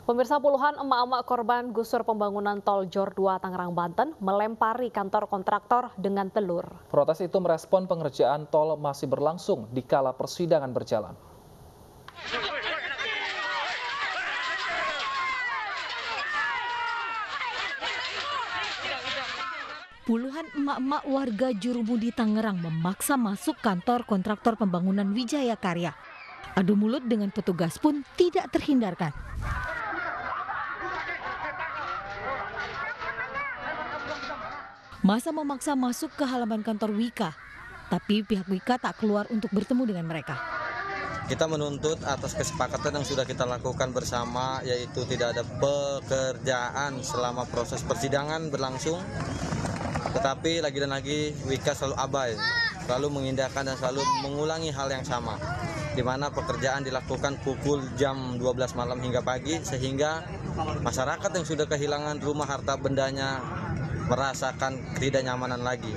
Pemirsa, puluhan emak-emak korban gusur pembangunan tol Jor 2 Tangerang, Banten melempari kantor kontraktor dengan telur. Protes itu merespon pengerjaan tol masih berlangsung di kala persidangan berjalan. Puluhan emak-emak warga Jurumudi Tangerang memaksa masuk kantor kontraktor pembangunan Wijaya Karya. Adu mulut dengan petugas pun tidak terhindarkan. Masa memaksa masuk ke halaman kantor Wika, tapi pihak Wika tak keluar untuk bertemu dengan mereka. Kita menuntut atas kesepakatan yang sudah kita lakukan bersama, yaitu tidak ada pekerjaan selama proses persidangan berlangsung. Tetapi lagi dan lagi Wika selalu abai, selalu mengindahkan dan selalu mengulangi hal yang sama, di mana pekerjaan dilakukan pukul jam 12 malam hingga pagi, sehingga masyarakat yang sudah kehilangan rumah harta bendanya merasakan ketidaknyamanan lagi.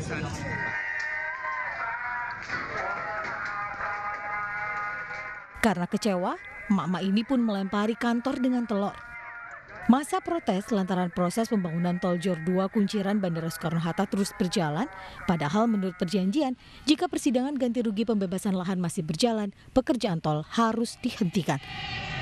Karena kecewa, emak-emak ini pun melempari kantor dengan telur. Masa protes lantaran proses pembangunan tol Jor 2 Kunciran Bandara Soekarno-Hatta terus berjalan, padahal menurut perjanjian, jika persidangan ganti rugi pembebasan lahan masih berjalan, pekerjaan tol harus dihentikan.